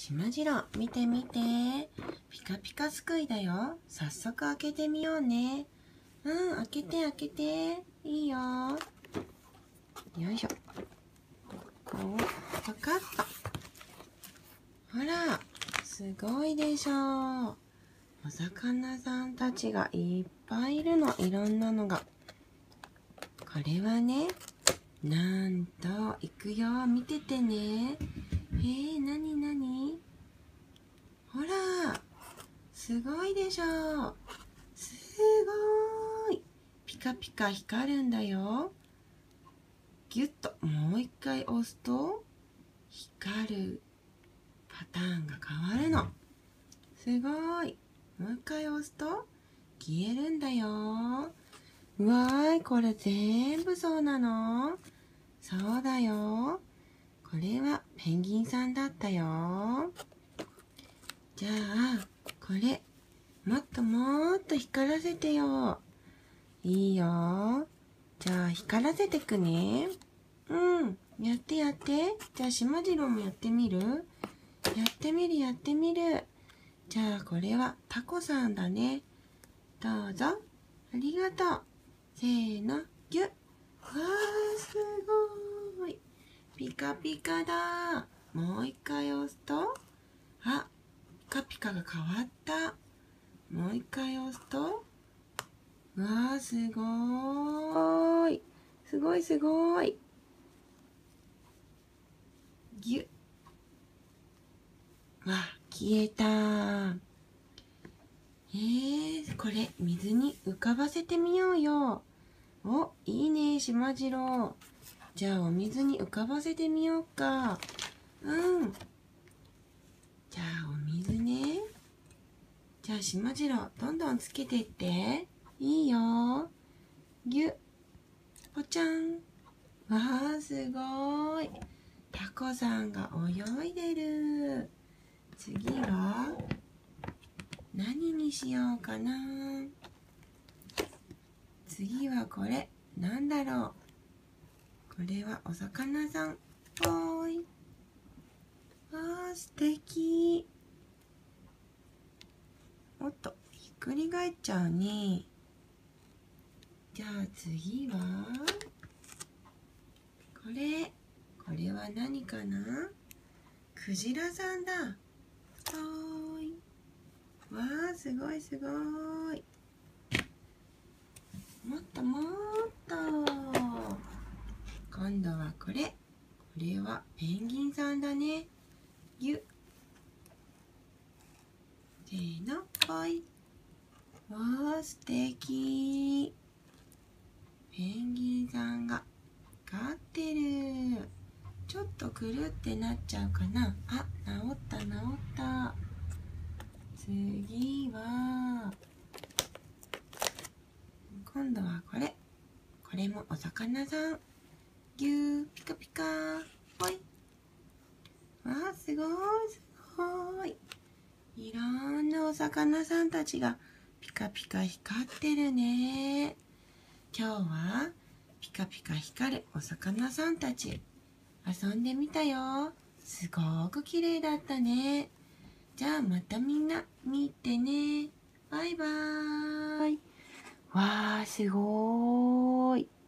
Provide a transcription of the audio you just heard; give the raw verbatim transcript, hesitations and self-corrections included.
しまじろう、見て見て。ピカピカすくいだよ。早速開けてみようね。うん、開けて開けて。いいよ。よいしょ。こう、パカッと。ほら、すごいでしょう。お魚さんたちがいっぱいいるの。いろんなのが。これはね、なんと、いくよ。見ててね。えー、なになに？ほら、すごいでしょ。すごーい。ピカピカ光るんだよ。ギュッともう一回押すと、光るパターンが変わるの。すごーい。もう一回押すと、消えるんだよ。うわーい、これ全部そうなの？そうだよ。これはペンギンさんだったよ。じゃあ、これ、もっともっと光らせてよ。いいよ。じゃあ、光らせてくね。うん。やってやって。じゃあ、しまじろうもやってみる？やってみるやってみる。じゃあ、これはタコさんだね。どうぞ。ありがとう。せーの、ぎゅっ。わー、すごーい。ピカピカだ。もう一回押すと、あ、ピカピカが変わった。もう一回押すと、わー、すごーい。すごいすごーい。ぎゅっ。わ、消えたー。えー、これ、水に浮かばせてみようよ。お、いいね、しまじろう。じゃあ、お水に浮かばせてみようか。うん。じゃあ、お水ね。じゃあ、しまじろう、どんどんつけてって。いいよ。ぎゅっ。ぽちゃん。わー、すごーい。タコさんが泳いでる。次は何にしようかな。次はこれ。なんだろう。これはお魚さん。ぽーい。わー、素敵。おっと、ひっくり返っちゃうね。じゃあ次はこれ。これは何かな？クジラさんだ。ぽーい。わー、すごいすごーい。もっともっと。今度はこれ。これはペンギンさんだね。ぎゅっ。せーの、ぽい。わー、素敵。ペンギンさんが光ってる。ちょっとくるってなっちゃうかな。あ、治った治った。次は、今度はこれ。これもお魚さん。ぎゅー、ピカピカー。ぽい。わー、すごーい、すごーい。いろんなお魚さんたちがピカピカ光ってるね。今日はピカピカ光るお魚さんたち遊んでみたよ。すごーく綺麗だったね。じゃあまたみんな見てね。バイバーイ。わー、すごーい。